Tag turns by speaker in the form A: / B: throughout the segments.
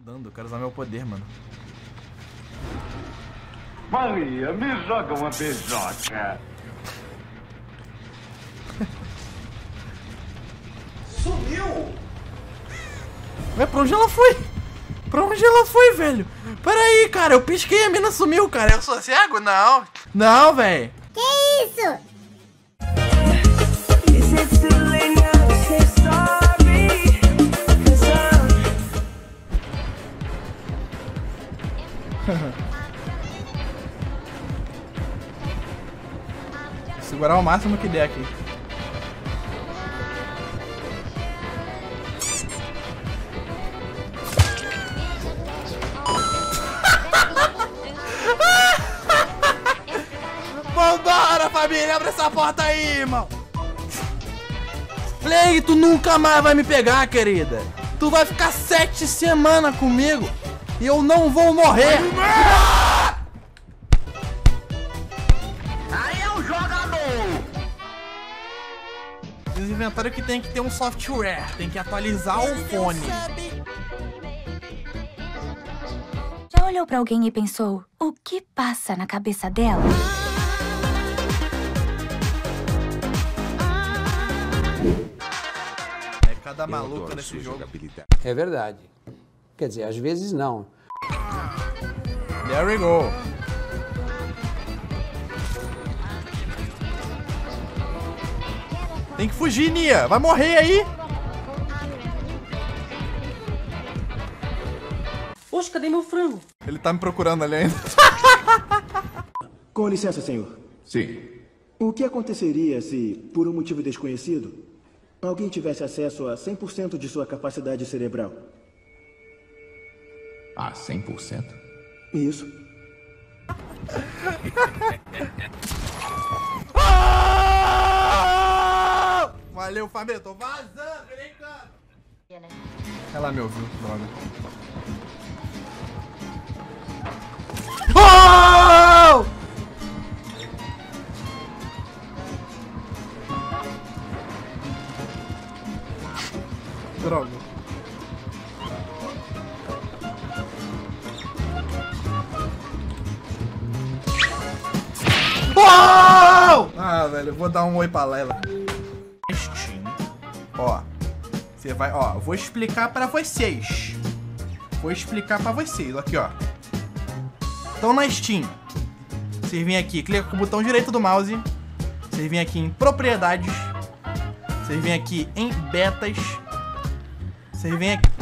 A: Dando, eu quero usar meu poder, mano.
B: Maria, me joga uma beijoca.
C: Sumiu!
A: Ué, pra onde ela foi? Pra onde ela foi, velho? Peraí, cara, eu pisquei e a mina sumiu, cara. Eu sou cego? Não. Não, velho.
D: Que isso?
A: Segurar o máximo que der aqui. Vambora, família, abre essa porta aí, irmão. Play, tu nunca mais vai me pegar, querida. Tu vai ficar 7 semanas comigo e eu não vou morrer.
B: Aí é o jogador!
A: Eles inventaram que tem que ter um software, tem que atualizar o fone.
E: Já olhou pra alguém e pensou, o que passa na cabeça dela?
A: É cada maluco nesse jogo.
C: É verdade. Quer dizer, às vezes não.
A: There we go. Tem que fugir, Nia. Vai morrer aí.
F: Poxa, cadê meu frango?
A: Ele tá me procurando ali ainda.
G: Com licença, senhor.
B: Sim.
G: O que aconteceria se, por um motivo desconhecido, alguém tivesse acesso a 100% de sua capacidade cerebral?
B: Ah, 100%?
G: Isso.
A: Valeu, família. Tô vazando, brincando. Ela me ouviu, droga. Oh! Droga. Oh! Ah, velho, eu vou dar um oi pra Lela. Steam. Ó. Você vai, ó, eu vou explicar pra vocês. Vou explicar pra vocês, aqui, ó. Então na Steam, vocês vêm aqui, clica com o botão direito do mouse. Vocês vêm aqui em propriedades. Vocês vêm aqui em betas. Vocês vêm aqui.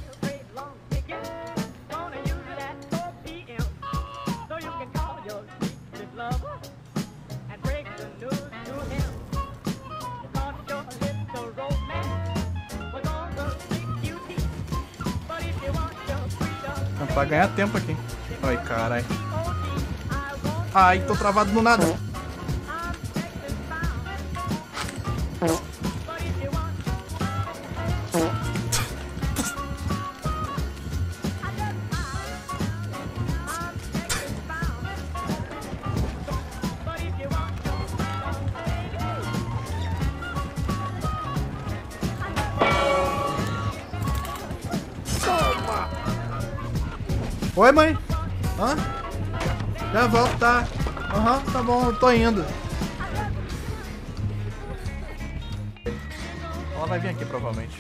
A: Pra ganhar tempo aqui. Ai, carai. Ai, tô travado no nada. Oi, mãe. Hã? Já volto, tá? Aham, tá bom, eu tô indo. Ela vai vir aqui, provavelmente.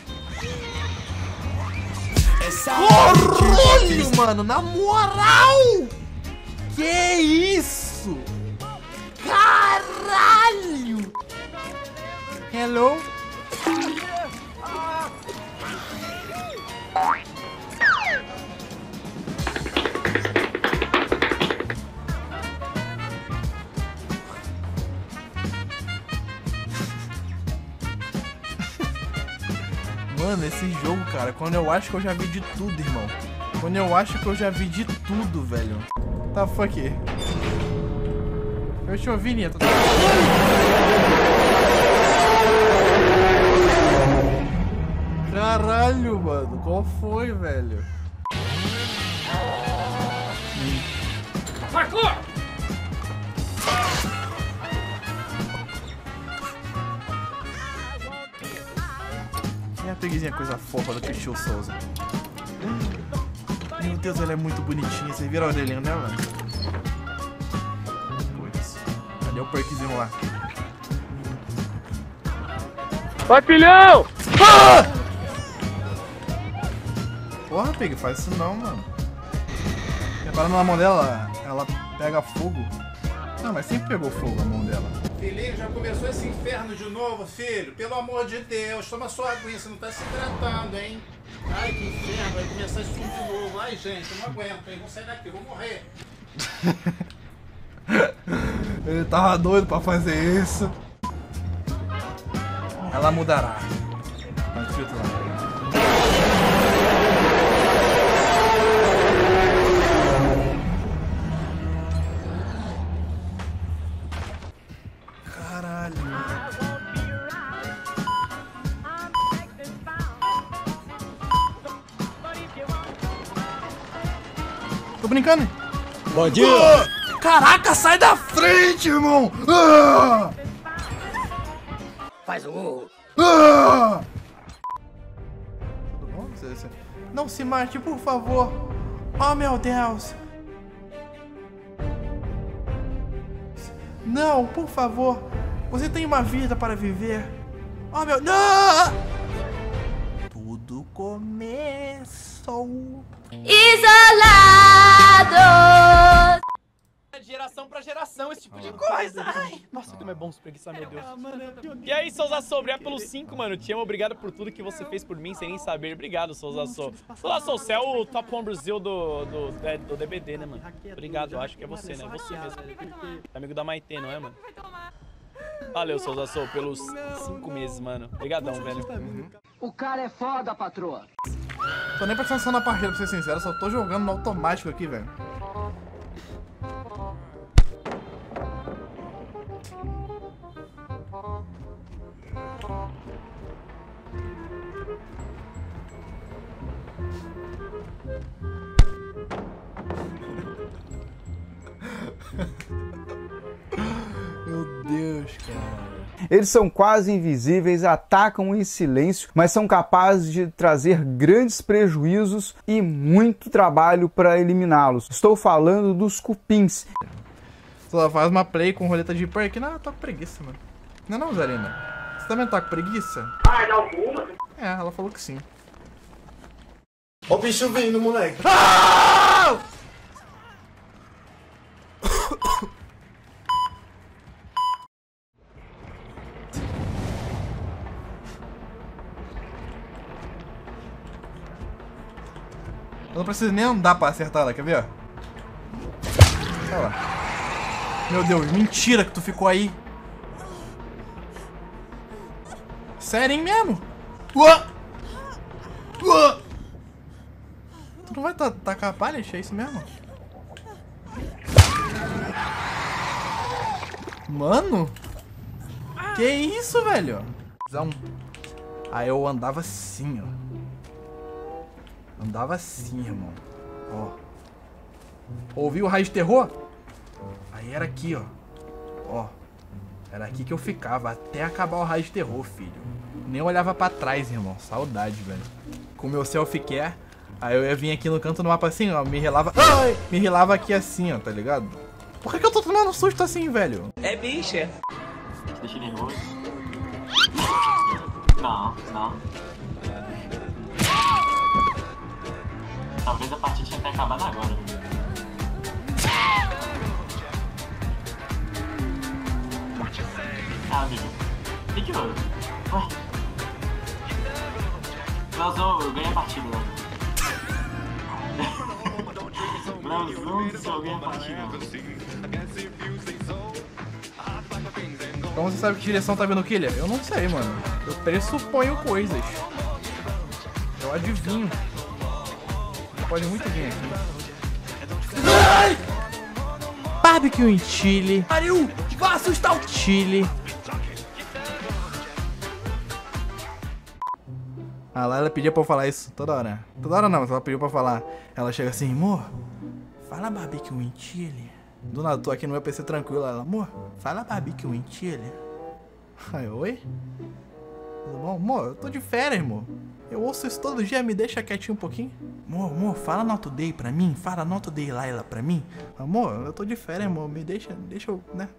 A: Caralho, mano, na moral! Que isso? Caralho! Hello? Mano, esse jogo, cara, quando eu acho que eu já vi de tudo, irmão. Quando eu acho que eu já vi de tudo, velho. Tá, fuck. Eu te ouvi, Nieto. Caralho, mano. Qual foi, velho?
F: Parkour!
A: E a preguizinha coisa fofa do Tio Souza. Deus, ela é muito bonitinha. Vocês viram a orelhinha dela? Putz. Cadê o perkzinho lá?
D: Vai, filhão!
A: Ah! Porra, Pig, faz isso não, mano. Reparando na mão dela, ela pega fogo. Não, mas sempre pegou fogo a mão dela.
H: Filhinho, já começou esse inferno de novo, filho? Pelo amor de Deus, toma sua aguinha, você não tá se hidratando, hein? Ai, que inferno, vai começar esse filme de novo. Ai, gente, eu não aguento, hein? Vou sair daqui, vou morrer.
A: Ele tava doido pra fazer isso. Ela mudará. Tá escrito lá. Tô brincando.
C: Bom dia!
A: Caraca, sai da frente, irmão! Ah!
C: Faz o...
A: Ah! Tudo bom? Não se mate, por favor. Oh, meu Deus. Não, por favor. Você tem uma vida para viver. Oh, meu... Não! Tudo começou...
E: Isolado!
I: De geração pra geração, esse tipo de coisa. Ai, nossa, como é bom se preguiçar, meu Deus. E aí, Souza Sou, obrigado pelos 5, mano. Te amo, obrigado por tudo que você fez por mim, sem nem saber. Obrigado, Souza Sou. Souza Sou, você é o Top 1 Brasil do DBD, né, mano? Obrigado, eu acho que é você, né? Você mesmo. Amigo da Maitê, não é, mano? Valeu, Souza Sou, pelos 5 meses, mano. Obrigadão, velho.
C: O cara é foda, patroa.
A: Tô nem prestando atenção na partida, pra ser sincero. Só tô jogando no automático aqui, velho. Meu Deus, cara.
J: Eles são quase invisíveis, atacam em silêncio, mas são capazes de trazer grandes prejuízos e muito trabalho para eliminá-los. Estou falando dos cupins.
A: Só faz uma play com roleta de perk. Não, eu tô com preguiça, mano. Não, Zarina. Você também tá com preguiça?
D: Ai, dá alguma?
A: É, ela falou que sim.
H: Ó o bicho vindo, moleque.
A: Ah! Eu não preciso nem andar pra acertar ela, quer ver? Olha lá. Meu Deus, mentira que tu ficou aí. Sério, hein, mesmo? Uá! Uá! Tu não vai tacar a palha? É isso mesmo? Mano? Que isso, velho? Aí eu andava assim, ó. Andava assim, irmão. Ó. Ouviu o raio de terror? Aí era aqui, ó. Ó. Era aqui que eu ficava até acabar o raio de terror, filho. Nem olhava pra trás, irmão. Saudade, velho. Com o meu selfie care. Aí eu ia vir aqui no canto do mapa assim, ó. Me relava. Ai! Me relava aqui assim, ó, tá ligado? Por que eu tô tomando susto assim, velho?
I: É bicha.
K: Deixa nervoso. Não. Talvez a partida tinha até acabado agora. Ah, amigo. O que houve? Ué? Leozão, eu ganhei a partida, né? Leozão, se eu ganhei a partida.
A: Como você sabe que direção tá vindo o killer? Eu não sei, mano. Eu pressuponho coisas. Eu adivinho. Pode muito vir aqui. Ai! Barbecue em Chile. Pariu! Vai assustar o Chile. Ah, lá ela pedia pra eu falar isso toda hora. Toda hora não, mas ela pediu pra falar. Ela chega assim, amor, fala barbecue em Chile. Do nada, tô aqui no meu PC tranquilo. Ela, amor, fala barbecue em Chile. Aí, oi? Tudo bom? Amor, eu tô de férias, amor. Eu ouço isso todo dia, me deixa quietinho um pouquinho. Amor, fala Not Day pra mim. Fala Not Day Laila pra mim. Amor, eu tô de férias, amor. Me deixa eu, né?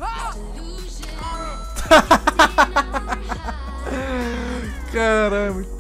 A: Caramba.